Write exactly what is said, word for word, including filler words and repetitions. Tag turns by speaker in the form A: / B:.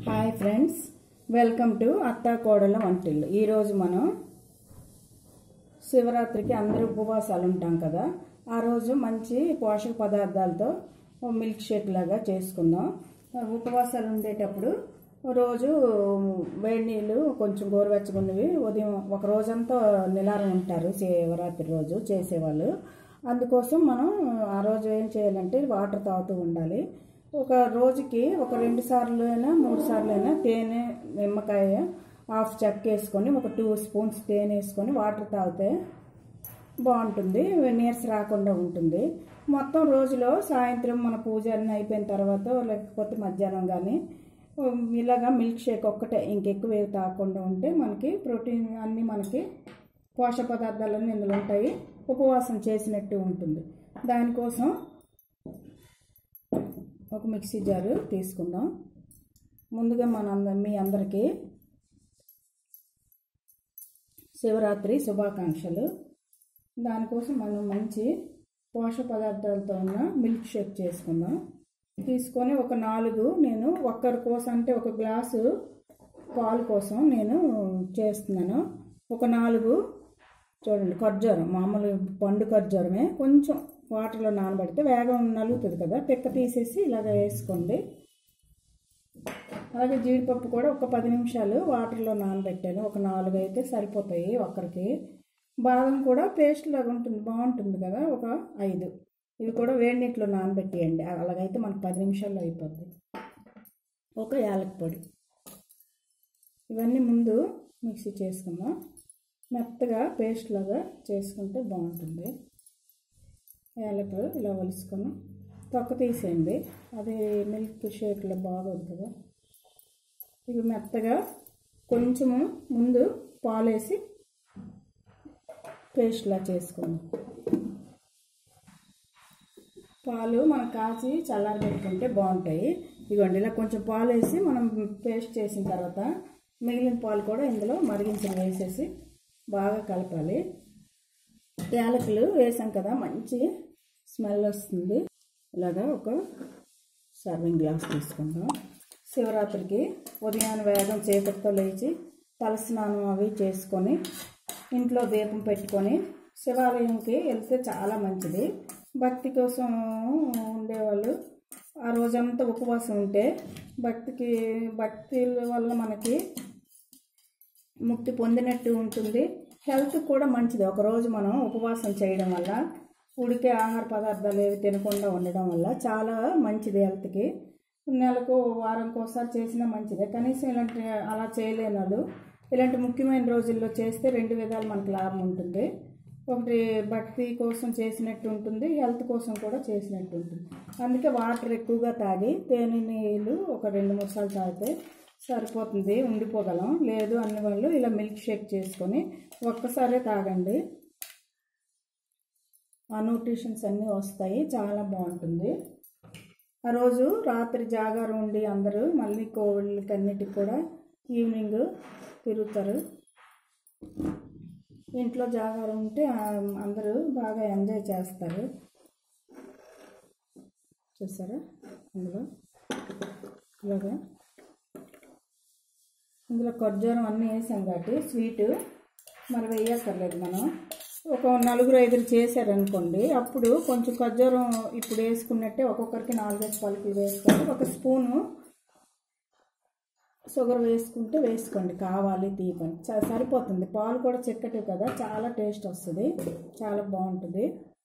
A: Hi friends, welcome to అత్తా కోడల వంటిల్లు. ఈరోజు మనం శివరాత్రికి అందరూ ఉపవాసాలు ఉంటాం కదా, ఆ రోజు మంచి పోషక పదార్థాలతో మిల్క్ షేక్ లాగా చేసుకుందాం. ఉపవాసాలు ఉండేటప్పుడు రోజు వేడి నీళ్ళు కొంచెం గోరువెచ్చగున్నవి ఉదయం ఒక రోజంతా నిలారం ఉంటారు శివరాత్రి రోజు చేసేవాళ్ళు. అందుకోసం మనం ఆ రోజు ఏం చేయాలంటే వాటర్ తాగుతూ ఉండాలి. ఒక రోజుకి ఒక రెండు సార్లు అయినా మూడు సార్లు అయినా తేనె, నిమ్మకాయ హాఫ్ చెక్క వేసుకొని ఒక టూ స్పూన్స్ తేనె వేసుకొని వాటర్ తాగితే బాగుంటుంది, నీరస రాకుండా ఉంటుంది. మొత్తం రోజులో సాయంత్రం మన పూజ అన్నీ అయిపోయిన తర్వాత లేకపోతే మధ్యాహ్నం కానీ ఇలాగా మిల్క్ షేక్ ఒక్కటే, ఇంకెక్కువ ఏవి తాగకుండా ఉంటే మనకి ప్రోటీన్ అన్నీ మనకి పోషక పదార్థాలన్నీ ఇందులో ఉంటాయి, ఉపవాసం చేసినట్టు ఉంటుంది. దానికోసం ఒక మిక్సీ జారు తీసుకుందాం. ముందుగా మన మీ అందరికీ శివరాత్రి శుభాకాంక్షలు. దానికోసం మనం మంచి పోషక పదార్థాలతో ఉన్న మిల్క్ షేక్ చేసుకుందాం. తీసుకొని ఒక నాలుగు, నేను ఒక్కరి కోసం అంటే ఒక గ్లాసు పాలు కోసం నేను చేస్తున్నాను. ఒక నాలుగు చూడండి, ఖర్జూరం మామూలు పండు ఖర్జూరమే, కొంచెం వాటర్లో నానబెడితే వేగం నలుగుతుంది కదా, పిక్క తీసేసి ఇలాగ వేసుకోండి. అలాగే జీడిపప్పు కూడా ఒక పది నిమిషాలు వాటర్లో నానబెట్టాను, ఒక నాలుగు అయితే సరిపోతాయి ఒక్కరికి. బాదం కూడా పేస్ట్ లాగా ఉంటుంది, బాగుంటుంది కదా, ఒక ఐదు. ఇవి కూడా వేడి నీటిలో నానబెట్టేయండి, అలాగైతే మనకు పది నిమిషాల్లో అయిపోద్ది. ఒక యాలక్ పొడి, ఇవన్నీ ముందు మిక్సీ చేసుకుందాం. మెత్తగా పేస్ట్ లాగా చేసుకుంటే బాగుంటుంది. యాలకు ఇలా వలుసుకొని తొక్క తీసేయండి, అది మిల్క్ షేక్లో బాగోదు కదా. ఇవి మెత్తగా కొంచెము ముందు పాలేసి పేస్ట్లా చేసుకుందాం. పాలు మనం కాచి చల్లారబెట్టుకుంటే బాగుంటాయి. ఇదిగోండి, ఇలా కొంచెం పాలు వేసి మనం పేస్ట్ చేసిన తర్వాత మిగిలిన పాలు కూడా ఇందులో మరిగించిన వేసేసి బాగా కలపాలి. యాలకులు వేసాం కదా, మంచి స్మెల్ వస్తుంది. ఇలాగా ఒక సర్వింగ్ గ్లాస్ తీసుకుందాం. శివరాత్రికి ఉదయాన్నే వేగం చీకటితో లేచి తలస్నానం అవి చేసుకొని ఇంట్లో దీపం పెట్టుకొని శివాలయంకి వెళ్తే చాలా మంచిది. భక్తి కోసం ఉండేవాళ్ళు ఆ రోజంతా ఉపవాసం ఉంటే భక్తికి భక్తి వల్ల మనకి ముక్తి పొందినట్టు ఉంటుంది. హెల్త్ కూడా మంచిది. ఒకరోజు మనం ఉపవాసం చేయడం వల్ల, ఉడికే ఆహార పదార్థాలు ఏవి తినకుండా ఉండడం వల్ల చాలా మంచిది హెల్త్కి. నెలకు వారంకి ఒకసారి చేసినా మంచిదే. కనీసం ఇలాంటి అలా చేయలేని వాళ్ళు ఇలాంటి ముఖ్యమైన రోజుల్లో చేస్తే రెండు విధాలు మనకు లాభం ఉంటుంది. ఒకటి భక్తి కోసం చేసినట్టు ఉంటుంది, హెల్త్ కోసం కూడా చేసినట్టు ఉంటుంది. అందుకే వాటర్ ఎక్కువగా తాగి తేనె నీళ్ళు ఒక రెండు మూడు సార్లు తాగితే సరిపోతుంది, ఉండిపోగలం. లేదు అన్ని వాళ్ళు ఇలా మిల్క్ షేక్ చేసుకొని ఒక్కసారే తాగండి, ఆ న్యూట్రిషన్స్ అన్నీ వస్తాయి, చాలా బాగుంటుంది. ఆ రోజు రాత్రి జాగారం ఉండి అందరూ మళ్ళీ కోవిళ్ళకి అన్నిటికి కూడా ఈవినింగ్ తిరుగుతారు. ఇంట్లో జాగారం ఉంటే అందరూ బాగా ఎంజాయ్ చేస్తారు. చూసారా, ఇందులో ఇలాగా ఇందులో ఖర్జూరం అన్నీ వేసాం కాబట్టి స్వీటు మరి వేయక్కర్లేదు. మనం ఒక నలుగురు ఐదుగురు చేశారనుకోండి, అప్పుడు కొంచెం ఖర్జూరం ఇప్పుడు వేసుకున్నట్టే ఒక్కొక్కరికి నాలుగైదు పలుకులు వేసుకోండి. ఒక స్పూను షుగర్ వేసుకుంటే వేసుకోండి, కావాలి తీపని సరిపోతుంది. పాలు కూడా చిక్కటి కదా, చాలా టేస్ట్ వస్తుంది, చాలా బాగుంటుంది.